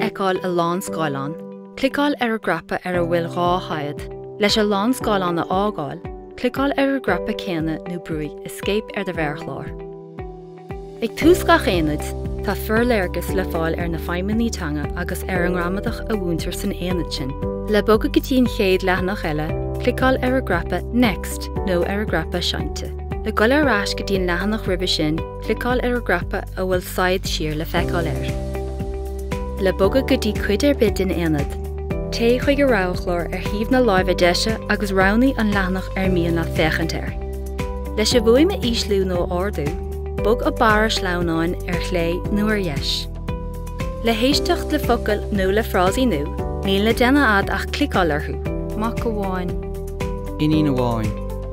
eáil a lánscáileáin, clicáil ar grappa ar a bhfuil rá haiad. Leis a lánscáileáin a ágáil, clicáil ar a grappa céanna nó brúi escape ar de bhearchlár. Ag túscach aonad, tá Forléargas le fáil ar na fheidhmeanna teanga agus ar an gramadach a bhúntar san aonad sin. Le bogadh go dtíon chéad leathnach eile, clicáil ar a grappa next nó ar a grappa seinte. Le goil arás go dtíon leathnach ribbe sin, clicáil ar a grappa a bhfuil said siar le feiceáil air. Le bogadh go dtí cuid ar bid in aonad, té chuig go ráchlár ar thaobh na láimhe deise agus roghnaí an leathnach ar mian le fechant air. Leis a bhuaim a íslú nó ardú, bog a bara sleamháin ar chlé nó ar dheis. Le héisteacht le focail nó le phrásaí nó, níl le déanana ad ach clicáil arthú. Mac go bháin. Inín bháin.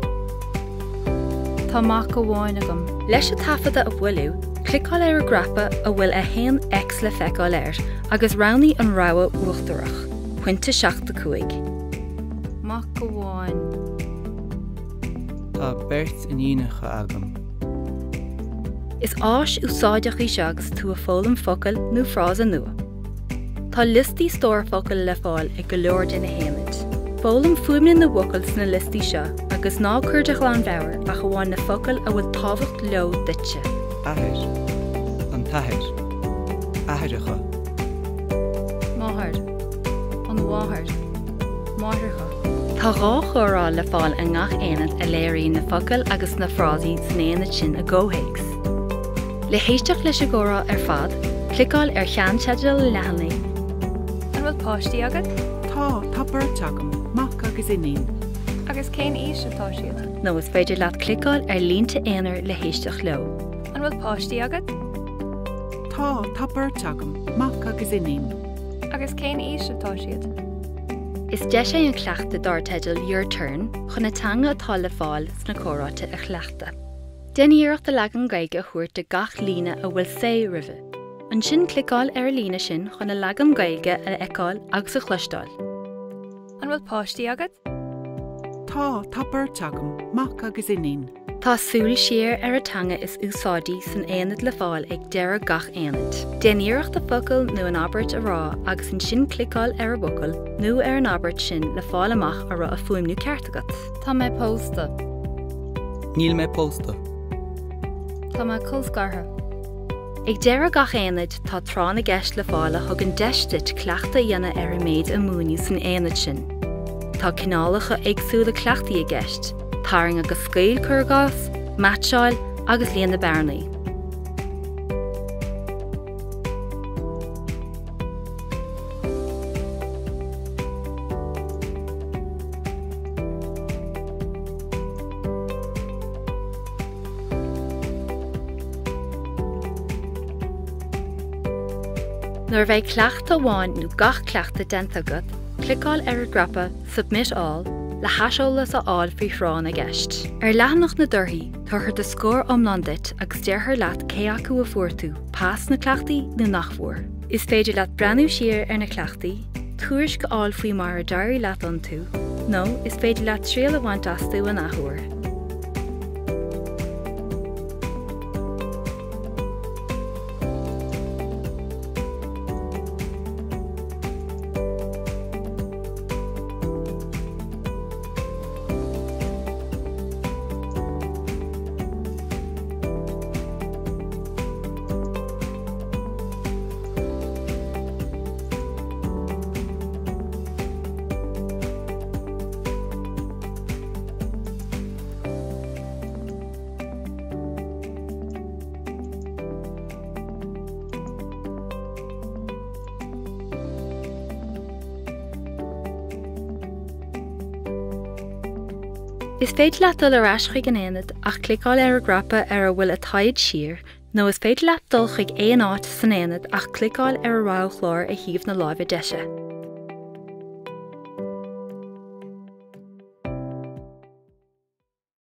Tá mac go bháin agam. Leis a tafada a bhfuilú, clicáil ar a grappa a bhfuil a haon ex le feiceáil air agus roghnaí an rogha uachtarach, chuinte 75. Mac go bháin. Tá beirt idirghníomhacha agam. Is áis úsáideach í seagas tú a fólam focail nó phrása nua. Tá listí Stór focail le fáil ag go leor de na haonad. Fólam fuaimne na bhucail sna listí seo agus ná cuirdeach lán bheabhar a go bháin na focail a bhfuil tábhacht leo duitse. Ahir. An tathir. Ahiricha. Máthir. An mháthir. Máthircha. Tá rá chórá le fáil a ngach aonad a léirí na focail agus na phrásaí san aonad sin a ggóthaigs. Le héisteach leis a gcórá ar fad, clicáil ar cheann teideal le leathanlaí. An bhfuil páistí agad? Tá beirt agam, mac agus inín. Agus cén ís atá siad? nó is féidir leat clicáil ar línta éanair le héisteach leo. An bhfuil páistí agad? Tá beirt agam, mac agus inín. Agus cén ís atá siad? Is de sé an cleachta dar teideal your turn chun na teanga atá le fáil sna Comhráite a chleachta. Déanaíocht a legan gaige chuir de gach líne a bhfuil sé ribhe. An sin clicáil ar líne sin chun na legan gaige a eáil agus a chluisteáil. An bhfuil páistí agad? Tá beirt agam, mac agus inín. Tá Súil siar ar a teanga is úsáidí san aonad le fáil ag deire gach aonad. Déanaíocht a focail nó an abairt a rá agus an sin clicáil ar a bucail nó ar an abairt sin le fáil amach a ra a fuaimnú ceart agat. Tá mé pósta. Níl mé pósta. Tá má coscartha. Ag deire gach aonad tá trán a gceist le fáil a thug an deistit cleachta dhéana ar a méid a múniú san aonad sin. Tá cineálacha agsúla cleachtaí a gceist, táring agus scail curgás, matseáil agus líon na bearnaí. Nuair bheith cleachta bháin nó gach cleachta denta agat, clicáil ar a grappa Submit All le haisolalas a áil faoi thrán a gceist. Ar leathnach na dorthaí, tuair de scór omlandait agus dearthar leat cé acu a fuairtú, pás na cleachtaí nó nachmhuair. Is féidir leat breanú siar ar na cleachtaí, tuairis go áil faoi mar a dairí leat an tú, nó is féidir leat tríal a bhaint asú an athúir. Is féidir leat dul ar ais chuig an aonad ach clicáil ar a grappa ar a bhfuil a taid siar, nó is féidir leat dul chuig éon áit san aonad ach clicáil ar a ráchlár a thaobh na láimhe deise.